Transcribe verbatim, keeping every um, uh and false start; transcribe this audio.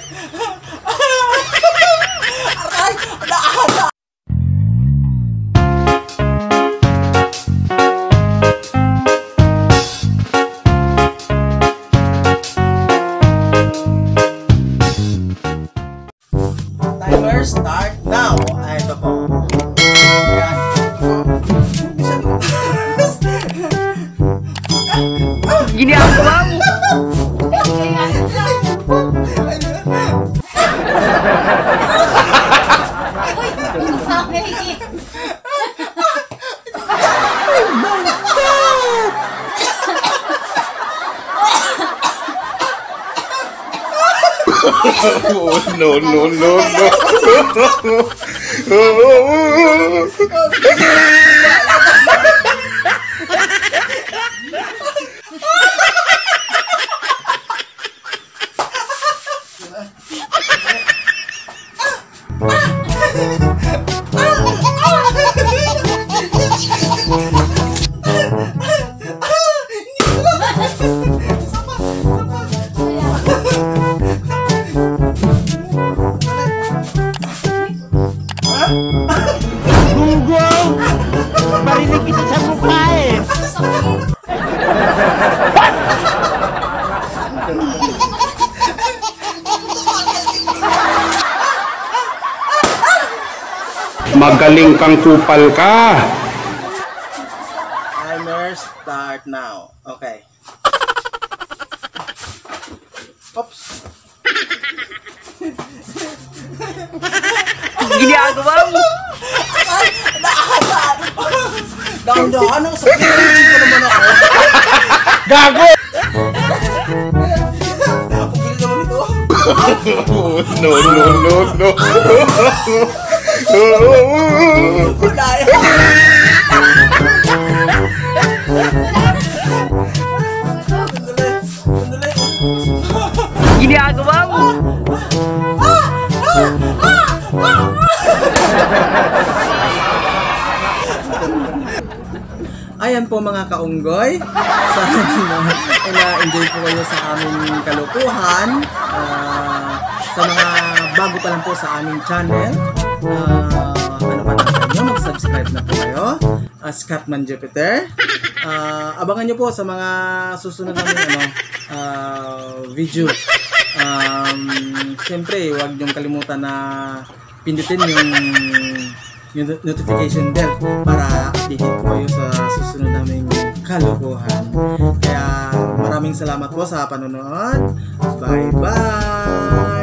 Aray! Naahada! Timer start now! Ay, ito po. Ayan. Ginagawa mo! Oh, no, no, no, no. Gunggong! Marinig kita sa mukha eh! Magaling kang kupal ka. Timer start now. Okay. Oops. Ginagawa mo! Ay! Naahada! Dahan-dahan ang sakit. Ko naman ako. Gago! Ang bilis naman ito. Oh, no, no, no, no. Wala yan. Sandali. Sandali. Ginagawa mo! Ayan po mga kaunggoy. Sana na-enjoy po kayo sa aming kalukuhan. Uh, sa mga bago pa lang po sa aming channel, uh, ano pa na sa inyo, mag-subscribe na po kayo. Uh, Scatman Jupiter. Uh, abangan nyo po sa mga susunod namin ano, uh, video. Um, Siyempre, huwag niyong kalimutan na pindutin yung yung notification bell para updated po kayo sa susunod naming kalokohan. Kaya maraming salamat po sa panonood. Bye bye!